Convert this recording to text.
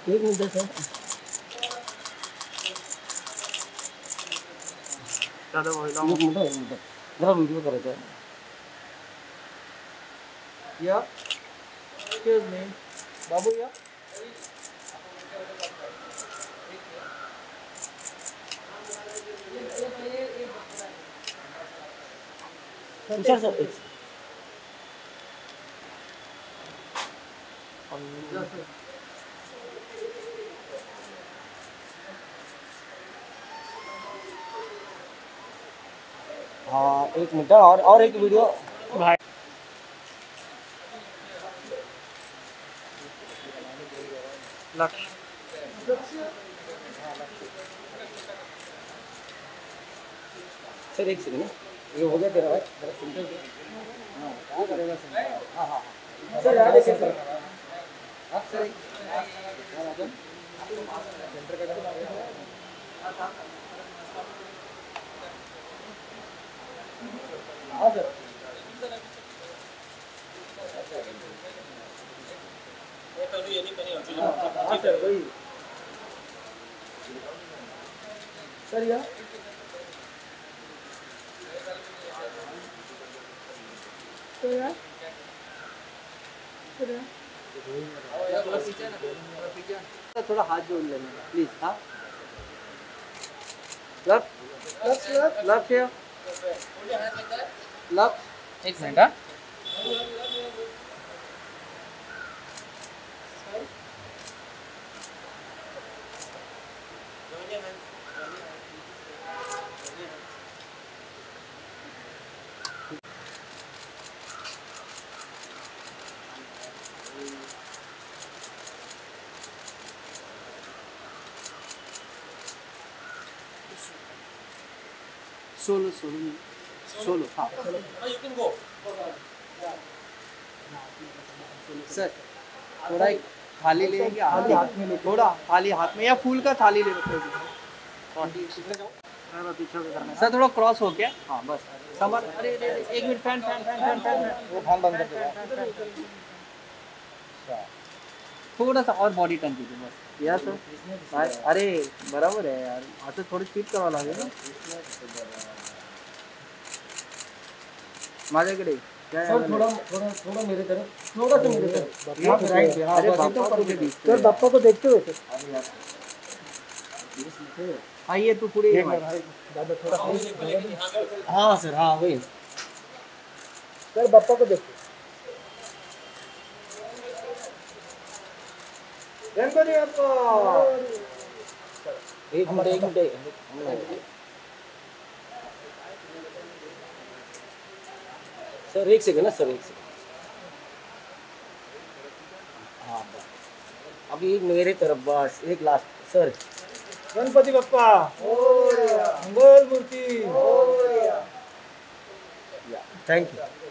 एक minute sir, एक minute जरा वीडियो करायचं आहे. या एक्सक्यूज मी बाबू या. सर सर हाँ एक मिनट और एक वीडियो भाई. लक्ष्य सर एक सेकंड ये हो गया तेरा भाई जरा सिंपल. हाँ क्या करेगा हाँ हाँ सर यार देखिए सर आप सर सेंटर का हाँ सर हाँ सर वही सर यार थोड़ा हाथ जोड़ लेना प्लीज. हाँ लक्ष्य एक मिनट. हाँ सोलो हाँ सर थोड़ा एक थाली लेंगे हाथ में. थोड़ा थाली हाथ में या फूल का थाली ले रखो. सर थोड़ा क्रॉस हो गया. हाँ बस समर अरे एक मिनट. फैन वो फैन बंद कर दो. थोड़ा सा और बॉडी टर्न कीजिए बस. या सर अरे बराबर है यार. असं थोडी स्पीड करावं लागेल ना माझ्याकडे. सर थोड़ा मेरे तरफ थोड़ा सा मेरे तरफ यहाँ पे राइट पे. अरे बापा को देखते. सर बाप्पा को देखते हुए सर. आइए तू पूरी थोड़ा हाँ सर हाँ वही सर बाप्पा को देखते. गणपति बाप्पा एक मिनट सर एक सेकंड ना सर एक सेकंड. हाँ बस अभी मेरे तरफ बस एक last sir. Ganpati Bappa Mangal Murti. Thank you.